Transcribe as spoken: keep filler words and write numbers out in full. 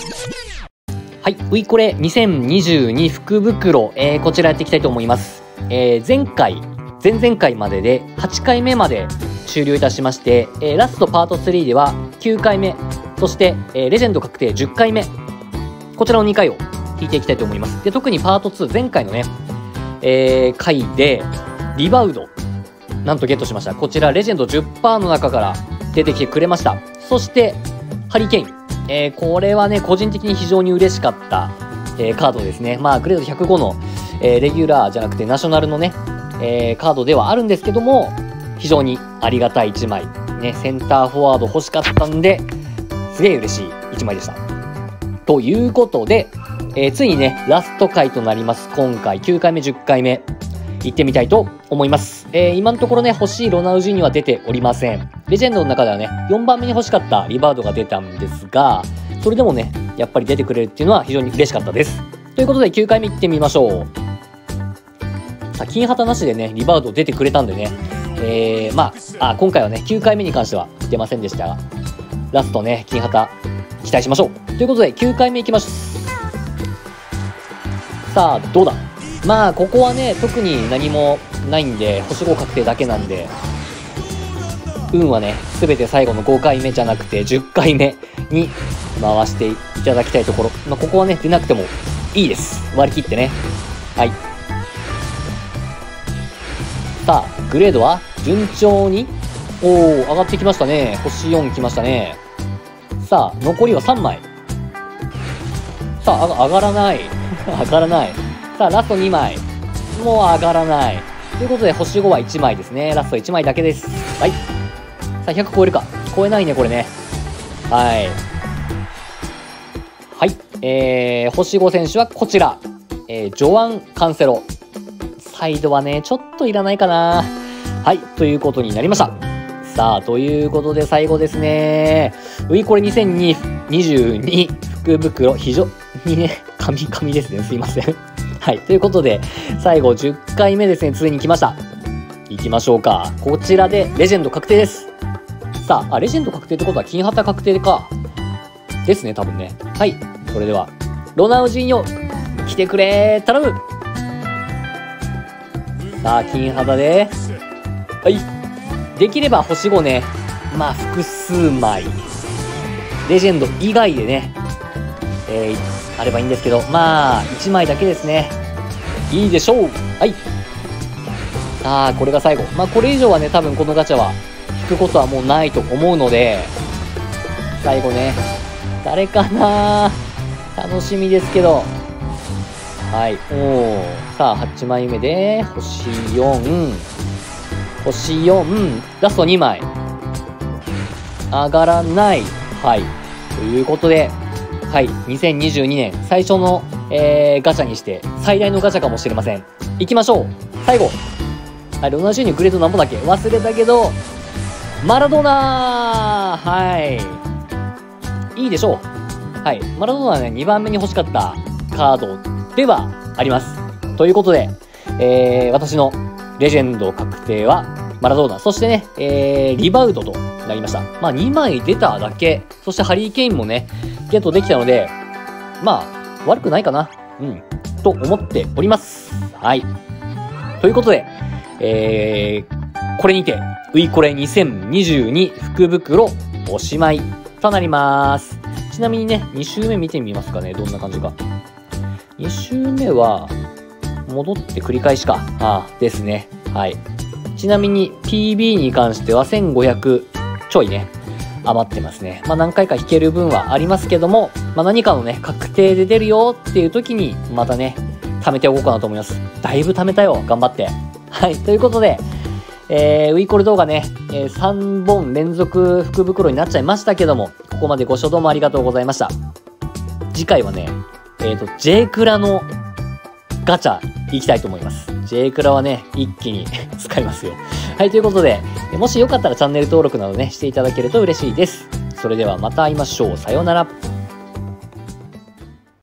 はい、ウイコレにせんにじゅうに福袋、えー、こちらやっていきたいと思います。えー、前回、前々回までではちかいめまで終了いたしまして、えー、ラストパートスリーではきゅうかいめ、そして、えー、レジェンド確定じゅっかいめ、こちらのにかいを引いていきたいと思います。で、特にパートツー、前回のね、えー、回でリバウド、なんとゲットしました。こちらレジェンド じゅっパーセント の中から出てきてくれました。そしてハリケーン、えー、これはね個人的に非常に嬉しかった、えー、カードですね。まあグレードひゃくごの、えー、レギュラーじゃなくてナショナルのね、えー、カードではあるんですけども、非常にありがたいいちまいね。センターフォワード欲しかったんですげえ嬉しいいちまいでした。ということで、えー、ついにねラスト回となります。今回きゅうかいめじゅっかいめ行ってみたいと思います。えー、今のところね欲しいロナウジーニは出ておりません。レジェンドの中ではねよんばんめに欲しかったリバードが出たんですが、それでもねやっぱり出てくれるっていうのは非常に嬉しかったです。ということできゅうかいめ行ってみましょう。さあ金旗なしでねリバード出てくれたんでね、えー、まああ今回はねきゅうかいめに関しては出ませんでしたが、ラストね金旗期待しましょう。ということできゅうかいめいきます。さあどうだ。まあここはね特に何もないんで星ご確定だけなんで、運はね全て最後のごかいめじゃなくてじゅっかいめに回していただきたいところ。まあ、ここはね出なくてもいいです。割り切ってね。はい。さあグレードは順調におお上がってきましたね。星よんきましたね。さあ残りはさんまい。さあ上がらない上がらない。さあラストにまいもう上がらないということで星ごはいちまいですね。ラストいちまいだけです。はい。さあひゃく超えるか。超えないねこれね。はいはい。えー、星ご選手はこちら、えー、ジョアン・カンセロ。サイドはねちょっといらないかな。はいということになりました。さあということで最後ですね。ウイコレにせんにじゅうに福袋非常にね神々ですね。すいませんはいということで最後じゅっかいめですね。ついに来ました。いきましょうか。こちらでレジェンド確定です。さああレジェンド確定ってことは金旗確定かですね多分ね。はい。それではロナウジーニョ来てくれ頼む。さあ金旗ではいできれば星ごね、まあ複数枚レジェンド以外でね、えー、あればいいんですけど、まあいちまいだけですね。いいでしょう。はい。さあこれが最後。まあこれ以上はね多分このガチャは引くことはもうないと思うので、最後ね誰かな楽しみですけど。はい。おお。さあはちまいめで星よん星よんラストにまい上がらない。はいということで、はいにせんにじゅうにねん最初の、えー、ガチャにして最大のガチャかもしれません。いきましょう。最後、はい、ロナウジーニョグレードなんぼだっけ忘れたけどマラドーナー。はいいいでしょう。はいマラドーナはねにばんめに欲しかったカードではあります。ということで、えー、私のレジェンド確定はマラドーナ、そしてね、えー、リバウドとなりました。まあにまい出ただけ、そしてハリー・ケインもねゲットできたので、まあ悪くないかな、うんと思っております。はいということで、えー、これにてウイコレにせんにじゅうに福袋おしまいとなります。ちなみにねに周目見てみますかね。どんな感じか。に周目は戻って繰り返しかああですね。はい。ちなみに ピービー に関してはせんごひゃくちょいね余ってますね。まあ何回か引ける分はありますけども、まあ何かのね確定で出るよっていう時にまたね貯めておこうかなと思います。だいぶ貯めたよ頑張って。はいということで、えー、ウイコレ動画ね、えー、さんぼん連続福袋になっちゃいましたけども、ここまでご視聴どうもありがとうございました。次回はねえっと J クラのガチャいきたいと思います。 J クラはね一気に使いますよ。はいということで、もしよかったらチャンネル登録などねしていただけると嬉しいです。それではまた会いましょう。さようなら。